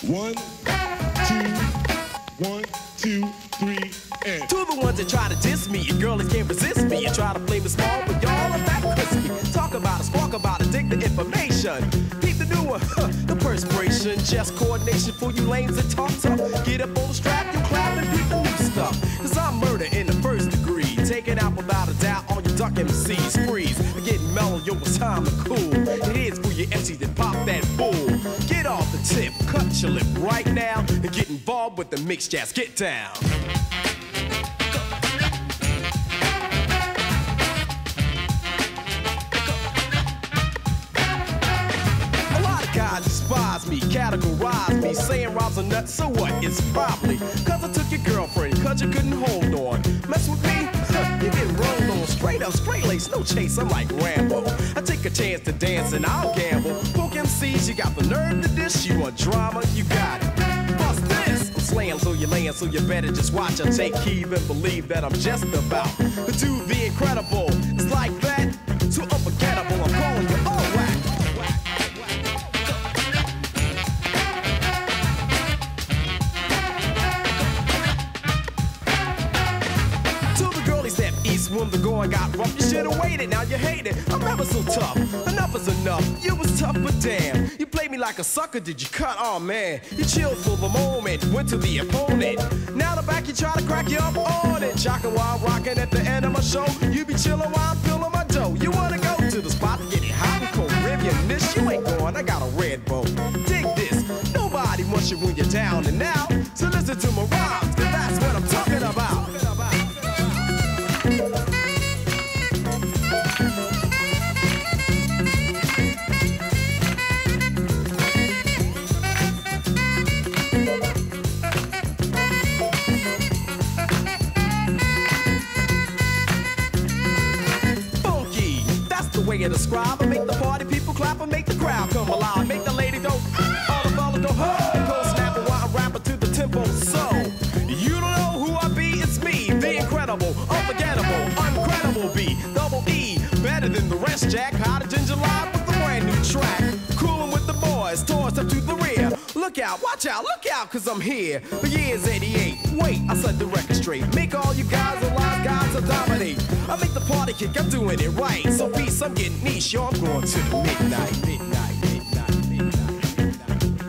One, two, one, two, three, and To the ones that try to diss me, your girlies can't resist me. You try to play me small, but y'all are that crispy. Talk about it, squawk about it, dig the information. Keep the new one, the perspiration, chest coordination for you lames that talk tough. Get up on the strap, you clap and peep the new stuff. Cause I'm murder in the first degree. Take it out without a doubt, all you duck MCs freeze. Getting mellow, yo, it's time to cool. It is for your MCs that pop that bull. Get off the tip, cut your lip right now, and get involved with the mix jazz. Get down. Guys despise me, categorize me, saying rhymes are nuts, so what? It's probably cause I took your girlfriend, cause you couldn't hold on. Mess with me? You get rolled on. Straight up, straight lace, no chase, I'm like Rambo. I take a chance to dance and I'll gamble. Poke MCs, you got the nerve to dish. You want drama, you got it. Bust this! I'm slaying so you're laying, so you better just watch. I take heed and believe that I'm just about to do the incredible. It's like that, too unforgettable. I'm calling you all whack. When the going got rough, you should've waited, now you hate it. I'm never so tough, enough is enough. You was tough, but damn, you played me like a sucker, did you cut? Oh man, you chilled for the moment, went to the opponent. Now the back, you try to crack you up on it. Jockin' while I'm rockin' at the end of my show. You be chillin' while I'm fillin' my dough. You wanna go to the spot to get it hot and cold. Caribbean this, you ain't going, I got a red bow. Dig this, nobody wants you when you're down and out. So listen to my rhymes, cause that's what I'm talking about. Way to describe, I make the party people clap, I make the crowd come alive, make the lady go, all the fellas go, ho, go snap a wild rapper to the tempo. So you don't know who I be, it's me, the incredible, unforgettable, uncredible B, double E, better than the rest, Jack. Hot ginger live with a brand new track, coolin' with the boys, toss up to the rear. Look out, watch out, look out, cause I'm here. The year's 88. Wait, I set the record straight. Make all you guys alive, guys to dominate. I make the party kick, I'm doing it right. So peace, I'm getting niche, yo, I'm going to the midnight, midnight, midnight, midnight, midnight.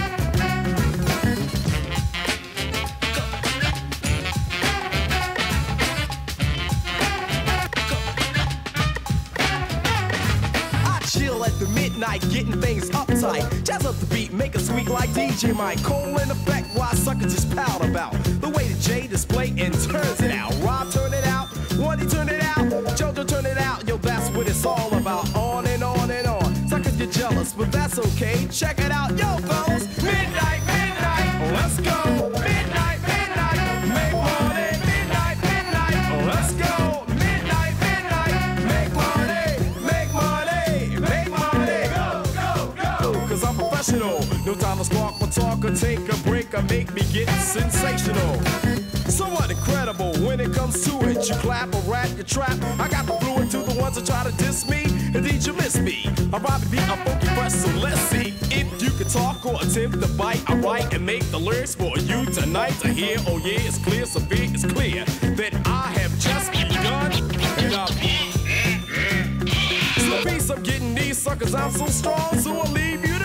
I chill at the midnight, getting things uptight. Jazz up the beat, make it sweet like DJ Mike. Cole in effect, why suckers just pout about the way the J display and turns it out. Rob turn it out, Woody turn it out, Jojo turn it out. Yo, that's what it's all about. On and on and on. Suckers get jealous, but that's okay. Check it out, yo, fellas. Midnight, midnight, let's go. Midnight, midnight, make money. Midnight, midnight, let's go. Midnight, midnight, make money, make money, make money. Go, go, go. Cause I'm professional. No time to spark my talk or take a break or make me get sensational. Somewhat incredible when it comes to it. You clap or rap, you trap. I got the fluid to the ones that try to diss me. Indeed, you miss me. I'm about to be a funky fresh, so let's see if you can talk or attempt to bite. I write and make the lyrics for you tonight to hear. Oh yeah, it's clear, severe, it's clear that I have just begun. And I'm so peace, I'm getting these suckers. I'm so strong, so I'll leave you